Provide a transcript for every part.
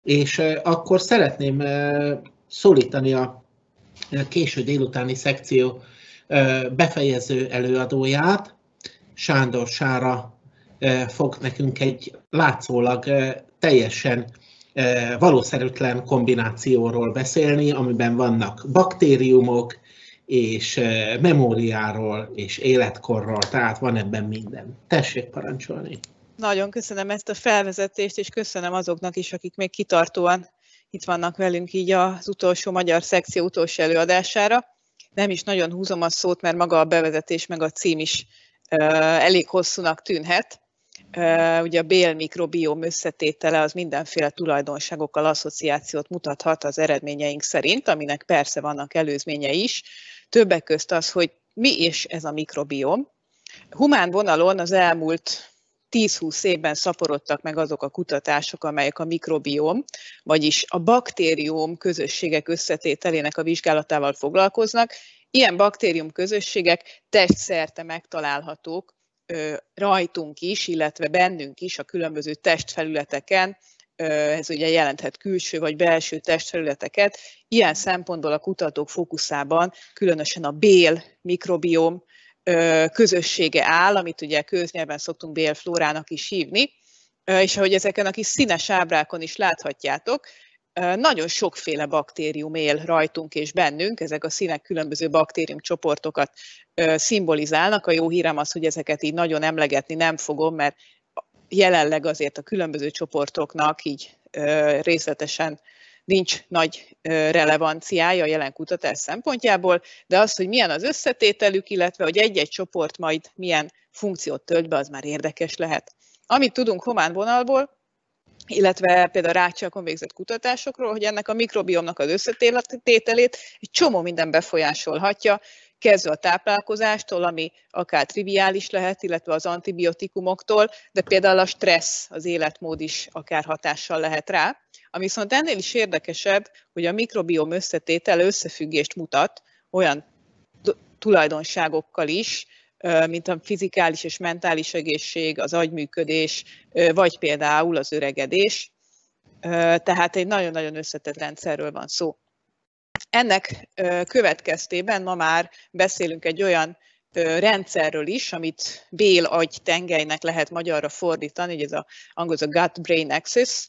És akkor szeretném szólítani a késő délutáni szekció befejező előadóját. Sándor Sára fog nekünk egy látszólag teljesen valószerűtlen kombinációról beszélni, amiben vannak baktériumok, és memóriáról, és életkorról, tehát van ebben minden. Tessék parancsolni! Nagyon köszönöm ezt a felvezetést, és köszönöm azoknak is, akik még kitartóan itt vannak velünk így az utolsó magyar szekció utolsó előadására. Nem is nagyon húzom a szót, mert maga a bevezetés meg a cím is elég hosszúnak tűnhet. Ugye a bélmikrobióm összetétele az mindenféle tulajdonságokkal asszociációt mutathat az eredményeink szerint, aminek persze vannak előzményei is. Többek közt az, hogy mi is ez a mikrobióm. Humán vonalon az elmúlt 10-20 évben szaporodtak meg azok a kutatások, amelyek a mikrobióm, vagyis a baktérium közösségek összetételének a vizsgálatával foglalkoznak. Ilyen baktérium közösségek testszerte megtalálhatók rajtunk is, illetve bennünk is a különböző testfelületeken, ez ugye jelenthet külső vagy belső testfelületeket. Ilyen szempontból a kutatók fókuszában különösen a bélmikrobióm közössége áll, amit ugye köznyelven szoktunk bélflórának is hívni, és ahogy ezeken a kis színes ábrákon is láthatjátok, nagyon sokféle baktérium él rajtunk és bennünk, ezek a színek különböző baktériumcsoportokat szimbolizálnak. A jó hírem az, hogy ezeket így nagyon emlegetni nem fogom, mert jelenleg azért a különböző csoportoknak így részletesen nincs nagy relevanciája a jelen kutatás szempontjából, de az, hogy milyen az összetételük, illetve hogy egy-egy csoport majd milyen funkciót tölt be, az már érdekes lehet. Amit tudunk humán vonalból, illetve például ráccsakon végzett kutatásokról, hogy ennek a mikrobiomnak az összetételét egy csomó minden befolyásolhatja, kezdve a táplálkozástól, ami akár triviális lehet, illetve az antibiotikumoktól, de például a stressz, az életmód is akár hatással lehet rá. Ami viszont ennél is érdekesebb, hogy a mikrobiom összetétel összefüggést mutat olyan tulajdonságokkal is, mint a fizikális és mentális egészség, az agyműködés, vagy például az öregedés. Tehát egy nagyon-nagyon összetett rendszerről van szó. Ennek következtében ma már beszélünk egy olyan rendszerről is, amit bél-agy-tengelynek lehet magyarra fordítani, hogy ez angol a gut-brain axis.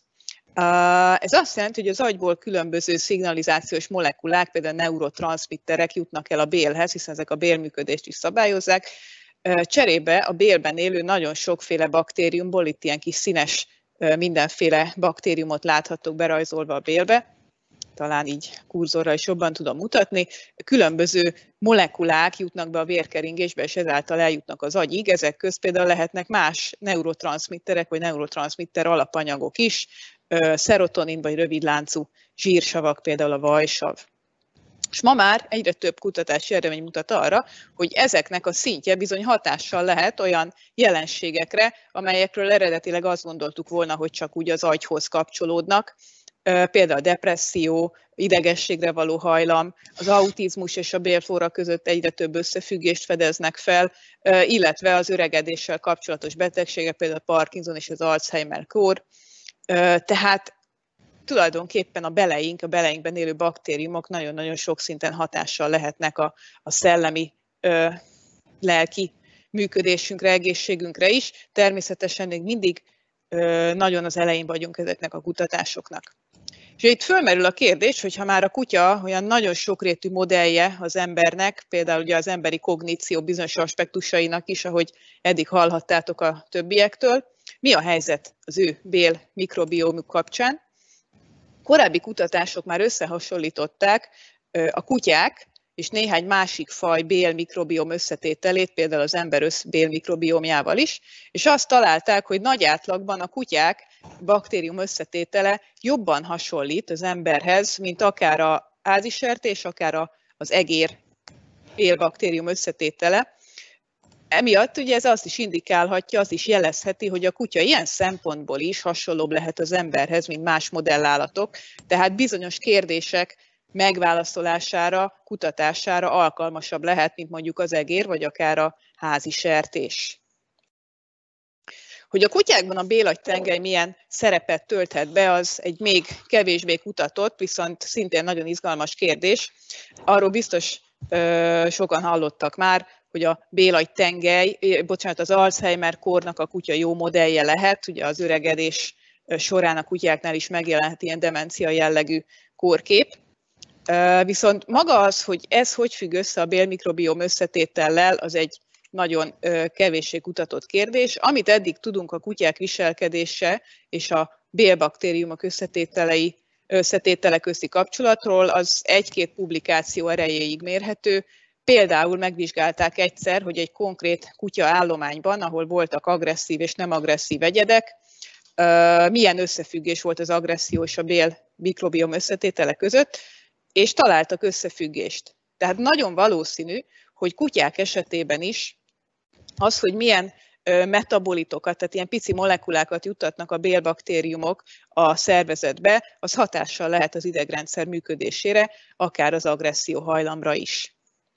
Ez azt jelenti, hogy az agyból különböző szignalizációs molekulák, például neurotranszmitterek jutnak el a bélhez, hiszen ezek a bélműködést is szabályozzák. Cserébe a bélben élő nagyon sokféle baktériumból, itt ilyen kis színes mindenféle baktériumot láthatok berajzolva a bélbe, talán így kurzorral is jobban tudom mutatni, különböző molekulák jutnak be a vérkeringésbe, és ezáltal eljutnak az agyig. Ezek közt például lehetnek más neurotranszmitterek, vagy neurotranszmitter alapanyagok is, szerotonin vagy rövidláncú zsírsavak, például a vajsav. És ma már egyre több kutatási eredmény mutat arra, hogy ezeknek a szintje bizony hatással lehet olyan jelenségekre, amelyekről eredetileg azt gondoltuk volna, hogy csak úgy az agyhoz kapcsolódnak, például a depresszió, idegességre való hajlam, az autizmus és a bélflóra között egyre több összefüggést fedeznek fel, illetve az öregedéssel kapcsolatos betegségek, például a Parkinson és az Alzheimer-kór. Tehát tulajdonképpen a beleinkben élő baktériumok nagyon-nagyon sok szinten hatással lehetnek a szellemi, lelki működésünkre, egészségünkre is. Természetesen még mindig nagyon az elején vagyunk ezeknek a kutatásoknak. És itt fölmerül a kérdés, hogy ha már a kutya olyan nagyon sokrétű modellje az embernek, például ugye az emberi kogníció bizonyos aspektusainak is, ahogy eddig hallhattátok a többiektől, mi a helyzet az ő bél mikrobiómuk kapcsán? Korábbi kutatások már összehasonlították a kutyák és néhány másik faj bélmikrobióm összetételét, például az ember bélmikrobiómjával is, és azt találták, hogy nagy átlagban a kutyák baktérium összetétele jobban hasonlít az emberhez, mint akár a házisertés, akár az egér bélbaktérium összetétele. Emiatt ugye ez azt is indikálhatja, azt is jelezheti, hogy a kutya ilyen szempontból is hasonlóbb lehet az emberhez, mint más modellállatok, tehát bizonyos kérdések megválaszolására, kutatására alkalmasabb lehet, mint mondjuk az egér, vagy akár a házi sertés. Hogy a kutyákban a bélagytengely milyen szerepet tölthet be, az egy még kevésbé kutatott, viszont szintén nagyon izgalmas kérdés. Arról biztos sokan hallottak már, hogy a bélagytengely, az Alzheimer-kórnak a kutya jó modellje lehet, ugye az öregedés során a kutyáknál is megjelenhet ilyen demencia jellegű kórkép. Viszont maga az, hogy ez hogy függ össze a bélmikrobióm összetétellel, az egy nagyon kevéssé kutatott kérdés. Amit eddig tudunk a kutyák viselkedése és a bélbaktériumok összetétele közti kapcsolatról, az egy-két publikáció erejéig mérhető. Például megvizsgálták egyszer, hogy egy konkrét kutya állományban, ahol voltak agresszív és nem agresszív egyedek, milyen összefüggés volt az agresszió és a bélmikrobióm összetétele között, és találtak összefüggést. Tehát nagyon valószínű, hogy kutyák esetében is az, hogy milyen metabolitokat, tehát ilyen pici molekulákat juttatnak a bélbaktériumok a szervezetbe, az hatással lehet az idegrendszer működésére, akár az agresszió hajlamra is.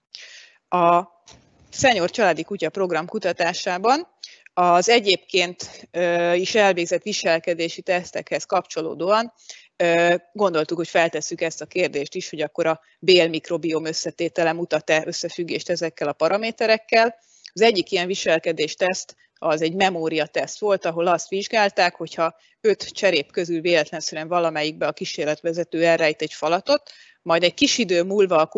A Senior Családi Kutya Program kutatásában az egyébként is elvégzett viselkedési tesztekhez kapcsolódóan gondoltuk, hogy feltesszük ezt a kérdést is, hogy akkor a bélmikrobióm összetétele mutat-e összefüggést ezekkel a paraméterekkel. Az egyik ilyen viselkedésteszt az egy memóriateszt volt, ahol azt vizsgálták, hogyha 5 cserép közül véletlenszerűen valamelyikbe a kísérletvezető elrejt egy falatot, majd egy kis idő múlva a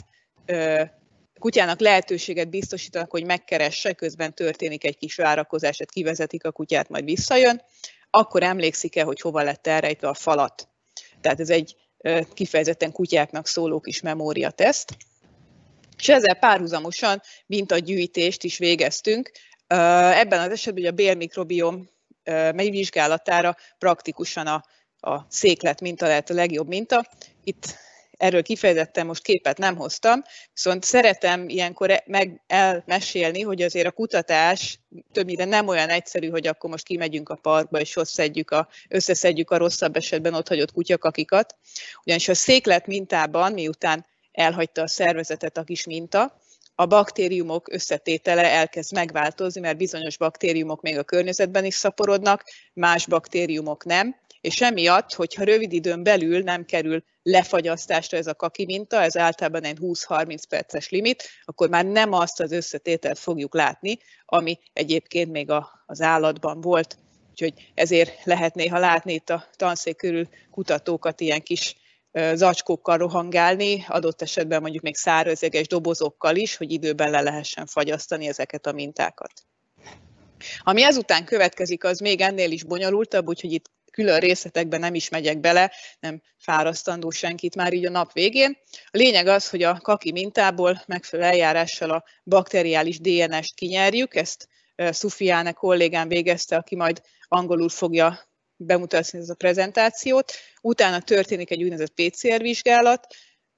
kutyának lehetőséget biztosítanak, hogy megkeresse, közben történik egy kis várakozás, tehát kivezetik a kutyát, majd visszajön, akkor emlékszik-e, hogy hova lett elrejtve a falat. Tehát ez egy kifejezetten kutyáknak szóló kis memóriateszt. És ezzel párhuzamosan mintagyűjtést is végeztünk. Ebben az esetben a bélmikrobióm megvizsgálatára praktikusan a széklet minta lehet a legjobb minta. Itt erről kifejezetten most képet nem hoztam, viszont szeretem ilyenkor elmesélni, hogy azért a kutatás többnyire nem olyan egyszerű, hogy akkor most kimegyünk a parkba és összeszedjük a rosszabb esetben otthagyott kutyakakikat. Ugyanis a széklet mintában, miután elhagyta a szervezetet a kis minta, a baktériumok összetétele elkezd megváltozni, mert bizonyos baktériumok még a környezetben is szaporodnak, más baktériumok nem, és emiatt, hogyha rövid időn belül nem kerül lefagyasztásra ez a kaki minta, ez általában egy 20-30 perces limit, akkor már nem azt az összetételt fogjuk látni, ami egyébként még az állatban volt. Úgyhogy ezért lehet néha látni itt a tanszék körül kutatókat ilyen kis zacskókkal rohangálni, adott esetben mondjuk még szárazjeges dobozokkal is, hogy időben le lehessen fagyasztani ezeket a mintákat. Ami ezután következik, az még ennél is bonyolultabb, úgyhogy itt külön részletekben nem is megyek bele, nem fárasztandó senkit már így a nap végén. A lényeg az, hogy a kaki mintából megfelelő eljárással a bakteriális DNS-t kinyerjük, ezt Szufiane kollégám végezte, aki majd angolul fogja bemutatni ezt a prezentációt. Utána történik egy úgynevezett PCR vizsgálat,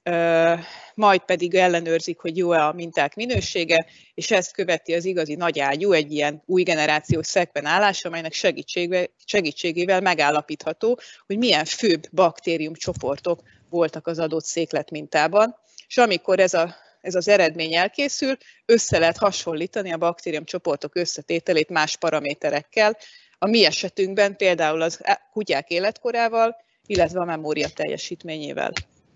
majd pedig ellenőrzik, hogy jó-e a minták minősége, és ezt követi az igazi nagyágyú, egy ilyen új generációs szekvenálás, amelynek segítségével megállapítható, hogy milyen főbb baktériumcsoportok voltak az adott székletmintában, és amikor ez az eredmény elkészül, össze lehet hasonlítani a baktériumcsoportok összetételét más paraméterekkel, a mi esetünkben például az kutyák életkorával, illetve a memória teljesítményével.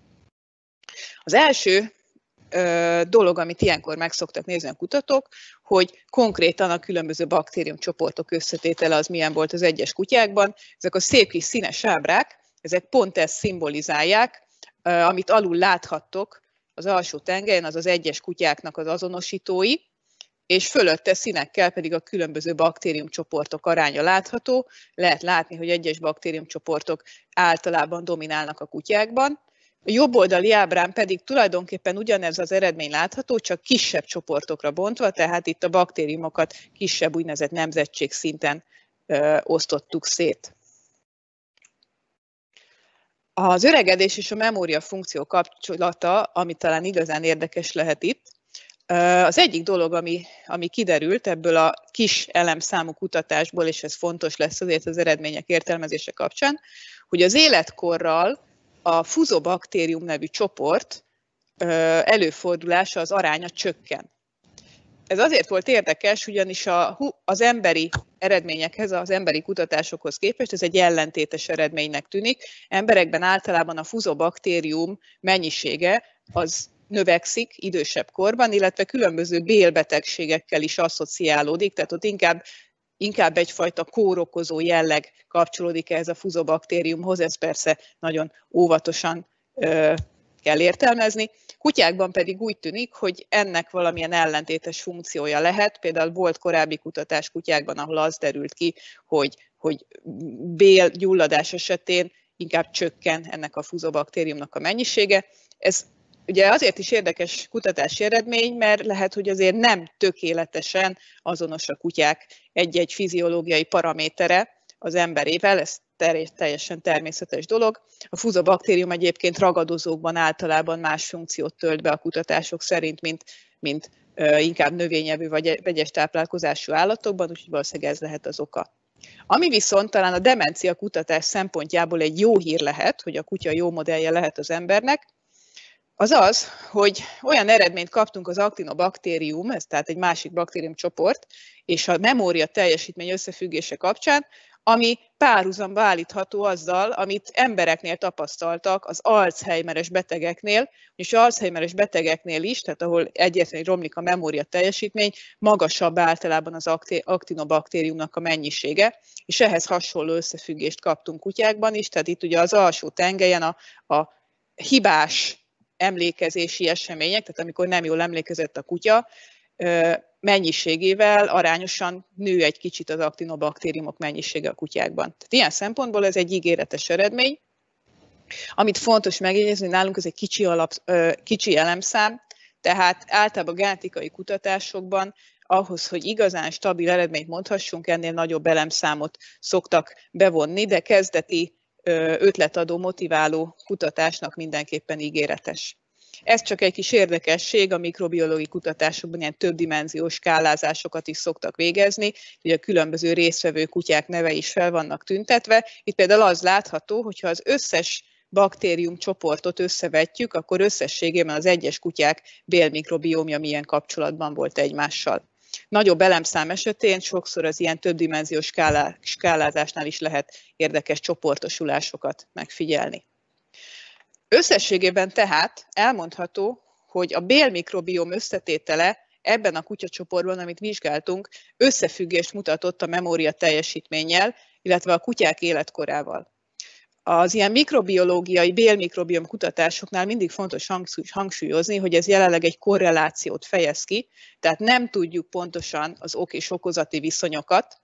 Az első dolog, amit ilyenkor meg szoktak nézni a kutatók, hogy konkrétan a különböző baktériumcsoportok összetétele az milyen volt az egyes kutyákban. Ezek a szép kis színes ábrák, ezek pont ezt szimbolizálják, amit alul láthattok az alsó tengelyen, az az egyes kutyáknak az azonosítói, és fölötte színekkel pedig a különböző baktériumcsoportok aránya látható. Lehet látni, hogy egyes baktériumcsoportok általában dominálnak a kutyákban. A jobb oldali ábrán pedig tulajdonképpen ugyanez az eredmény látható, csak kisebb csoportokra bontva, tehát itt a baktériumokat kisebb úgynevezett nemzetség-szinten osztottuk szét. Az öregedés és a memória funkció kapcsolata, ami talán igazán érdekes lehet itt, az egyik dolog, ami kiderült ebből a kis elemszámú kutatásból, és ez fontos lesz azért az eredmények értelmezése kapcsán, hogy az életkorral a fuzobakterium nevű csoport előfordulása, az aránya csökken. Ez azért volt érdekes, ugyanis az emberi eredményekhez, az emberi kutatásokhoz képest ez egy ellentétes eredménynek tűnik. Emberekben általában a fuzobaktérium mennyisége az növekszik idősebb korban, illetve különböző bélbetegségekkel is asszociálódik, tehát ott inkább egyfajta kórokozó jelleg kapcsolódik ehhez a fuzobaktériumhoz, ez persze nagyon óvatosan kell értelmezni. Kutyákban pedig úgy tűnik, hogy ennek valamilyen ellentétes funkciója lehet. Például volt korábbi kutatás kutyákban, ahol az derült ki, hogy bélgyulladás esetén inkább csökken ennek a fuzobaktériumnak a mennyisége. Ez ugye azért is érdekes kutatási eredmény, mert lehet, hogy azért nem tökéletesen azonos a kutyák egy-egy fiziológiai paramétere az emberével, ez teljesen természetes dolog. A fuzobaktérium egyébként ragadozókban általában más funkciót tölt be a kutatások szerint, mint inkább növényevő vagy vegyes táplálkozású állatokban, úgyhogy valószínűleg ez lehet az oka. Ami viszont talán a demencia kutatás szempontjából egy jó hír lehet, hogy a kutya jó modellje lehet az embernek, az az, hogy olyan eredményt kaptunk az Actinobacterium, ez tehát egy másik baktériumcsoport, és a memória teljesítmény összefüggése kapcsán, ami párhuzamba állítható azzal, amit embereknél tapasztaltak az Alzheimeres betegeknél, és az Alzheimeres betegeknél is, tehát ahol egyértelműen romlik a memória teljesítmény, magasabb általában az Actinobacteriumnak a mennyisége, és ehhez hasonló összefüggést kaptunk kutyákban is, tehát itt ugye az alsó tengelyen a hibás emlékezési események, tehát amikor nem jól emlékezett a kutya, mennyiségével arányosan nő egy kicsit az Actinobaktériumok mennyisége a kutyákban. Tehát ilyen szempontból ez egy ígéretes eredmény. Amit fontos megjegyezni, nálunk ez egy kicsi elemszám, tehát általában a genetikai kutatásokban ahhoz, hogy igazán stabil eredményt mondhassunk, ennél nagyobb elemszámot szoktak bevonni, de kezdeti ötletadó, motiváló kutatásnak mindenképpen ígéretes. Ez csak egy kis érdekesség, a mikrobiológiai kutatásokban ilyen többdimenziós skálázásokat is szoktak végezni, ugye a különböző résztvevő kutyák neve is fel vannak tüntetve. Itt például az látható, hogyha az összes baktérium csoportot összevetjük, akkor összességében az egyes kutyák bélmikrobiómja milyen kapcsolatban volt egymással. Nagyobb elemszám esetén sokszor az ilyen többdimenziós skálázásnál is lehet érdekes csoportosulásokat megfigyelni. Összességében tehát elmondható, hogy a bélmikrobióm összetétele ebben a kutyacsoportban, amit vizsgáltunk, összefüggést mutatott a memória teljesítménnyel, illetve a kutyák életkorával. Az ilyen mikrobiológiai, bélmikrobióm kutatásoknál mindig fontos hangsúlyozni, hogy ez jelenleg egy korrelációt fejez ki, tehát nem tudjuk pontosan az ok és okozati viszonyokat.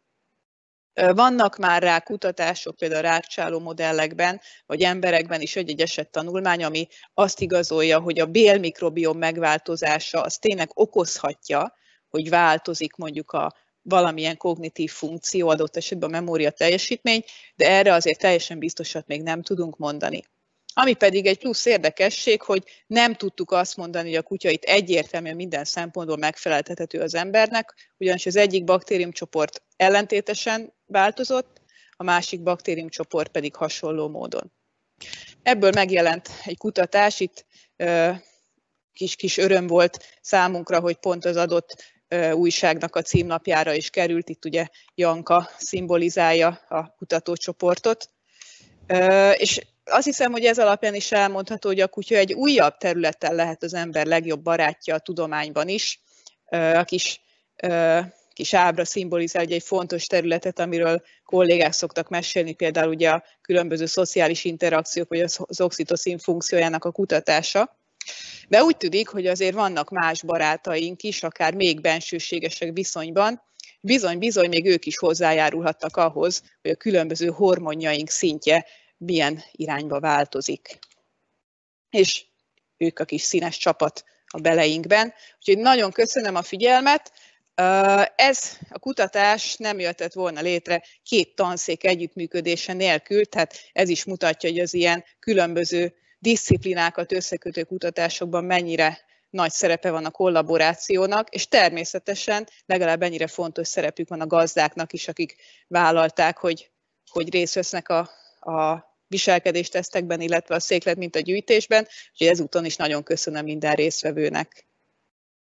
Vannak már rá kutatások, például rákcsáló modellekben, vagy emberekben is egy esettanulmány, ami azt igazolja, hogy a bélmikrobióm megváltozása az tényleg okozhatja, hogy változik mondjuk a valamilyen kognitív funkció, adott esetben a memória teljesítmény, de erre azért teljesen biztosat még nem tudunk mondani. Ami pedig egy plusz érdekesség, hogy nem tudtuk azt mondani, hogy a kutya itt egyértelműen minden szempontból megfeleltethető az embernek, ugyanis az egyik baktériumcsoport ellentétesen változott, a másik baktériumcsoport pedig hasonló módon. Ebből megjelent egy kutatás, itt kis öröm volt számunkra, hogy pont az adott újságnak a címlapjára is került, itt ugye Janka szimbolizálja a kutatócsoportot. És azt hiszem, hogy ez alapján is elmondható, hogy a kutya egy újabb területen lehet az ember legjobb barátja a tudományban is. A kis ábra szimbolizál egy fontos területet, amiről kollégák szoktak mesélni, például ugye a különböző szociális interakciók, vagy az oxitocin funkciójának a kutatása. De úgy tűnik, hogy azért vannak más barátaink is, akár még bensőségesek viszonyban, bizony még ők is hozzájárulhatnak ahhoz, hogy a különböző hormonjaink szintje milyen irányba változik. És ők a kis színes csapat a beleinkben. Úgyhogy nagyon köszönöm a figyelmet. Ez a kutatás nem jöhetett volna létre két tanszék együttműködése nélkül, tehát ez is mutatja, hogy az ilyen különböző diszciplinákat összekötő kutatásokban mennyire nagy szerepe van a kollaborációnak, és természetesen legalább ennyire fontos szerepük van a gazdáknak is, akik vállalták, hogy részt vesznek a viselkedéstesztekben, illetve a székletmintagyűjtésben, úgyhogy ezúton is nagyon köszönöm minden résztvevőnek.